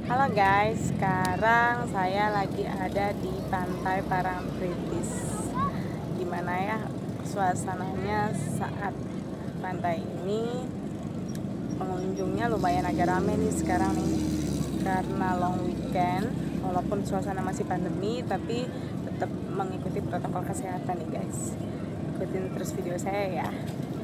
Halo guys, sekarang saya lagi ada di Pantai Parangtritis. Gimana ya suasananya saat pantai ini? Pengunjungnya lumayan agak rame nih sekarang nih, karena long weekend. Walaupun suasana masih pandemi, tapi tetap mengikuti protokol kesehatan nih guys. Ikutin terus video saya ya.